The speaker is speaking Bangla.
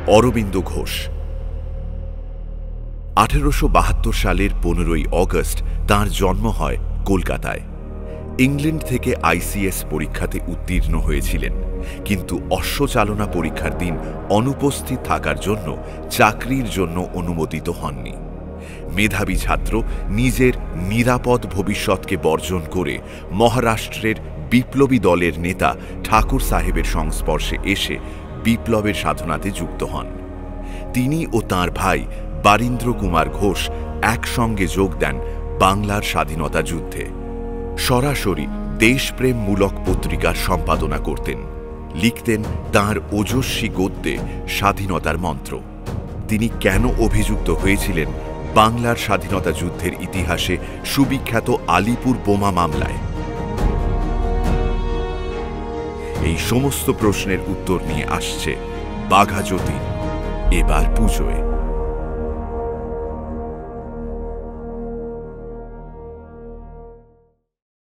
অরবিন্দ ঘোষ। 1872 সালের 15ই অগস্ট তাঁর জন্ম হয় কলকাতায়। ইংল্যান্ড থেকে আইসিএস পরীক্ষাতে উত্তীর্ণ হয়েছিলেন, কিন্তু অশ্বচালনা পরীক্ষার দিন অনুপস্থিত থাকার জন্য চাকরির জন্য অনুমোদিত হননি। মেধাবী ছাত্র নিজের নিরাপদ ভবিষ্যৎকে বর্জন করে মহারাষ্ট্রের বিপ্লবী দলের নেতা ঠাকুর সাহেবের সংস্পর্শে এসে বিপ্লবের সাধনাতে যুক্ত হন। তিনি ও তাঁর ভাই বারীন্দ্র কুমার ঘোষ একসঙ্গে যোগ দেন বাংলার স্বাধীনতা যুদ্ধে। সরাসরি দেশপ্রেমমূলক পত্রিকার সম্পাদনা করতেন, লিখতেন তাঁর ওজস্বী গদ্যে স্বাধীনতার মন্ত্র। তিনি কেন অভিযুক্ত হয়েছিলেন বাংলার স্বাধীনতা যুদ্ধের ইতিহাসে সুবিখ্যাত আলিপুর বোমা মামলায়? এই সমস্ত প্রশ্নের উত্তর নিয়ে আসছে বাঘা যতীন এবার পুজোয়।